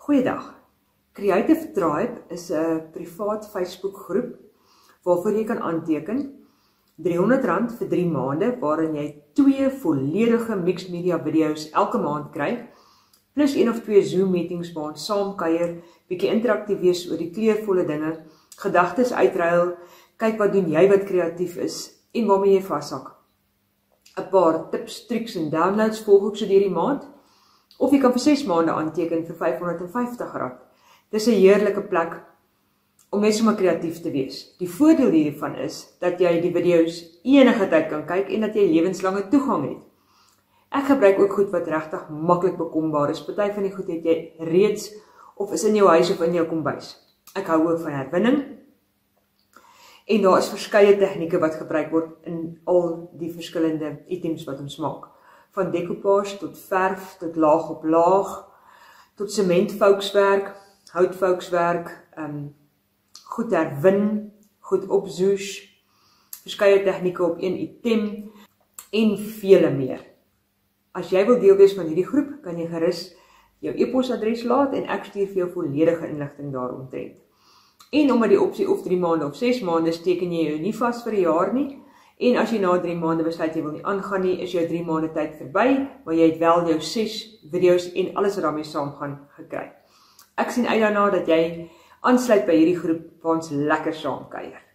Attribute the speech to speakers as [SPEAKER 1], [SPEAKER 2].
[SPEAKER 1] Goeiedag. Kreatief Tribe is 'n privaat Facebook groep waarvoor jy kan aanteken. R300 vir 3 maande waarin jy 2 volledige mixed media video's elke maand kry, plus 1 of 2 Zoom meetings waar ons saam kuier, bietjie interaktief wees oor die kleurvolle dinge, gedagtes uitruil, kyk wat doen jy wat kreatief is en waarmee jy vashak. 'n paar tips, triks en downloads volg ook so deur die maand, of jy kan vir 6 maande aanteken vir R550. Dis 'n heerlike plek om net sommer kreatief te wees. Die voordeel hiervan is dat jy die video's enige tyd kan kyk en dat jy lewenslange toegang het. Ek gebruik ook goed wat regtig maklik bekombaar is. Party van die goed het jy reeds of is in jou huis of in jou kombuis. Ek hou ook van herwinning. En daar is verskeie tegnieke wat gebruik word in al die verskillende items wat ons maak. Van decoupage tot verf, tot laag op laag, tot sementvoukswerk, houtvoukswerk, goed herwin, goed opzoes, verskeie tegnieke op een item en vele meer. As jy wil deel wees van hierdie groep, kan jy gerus jou e-posadres laat en ek stuur vir jou volledige inligting daaromtrent. En omdat die opsie of 3 maande of 6 maande teken jy jou nie vas vir 'n jaar nie, en as jy na 3 maande besluit jy wil nie aangaan nie, is jou 3 maande tyd verby, maar jy het wel jou 6 video's en alles wat daarmee saam gaan gekry. Ek sien uit daarna dat jy aansluit by hierdie groep waar ons lekker saam kuier.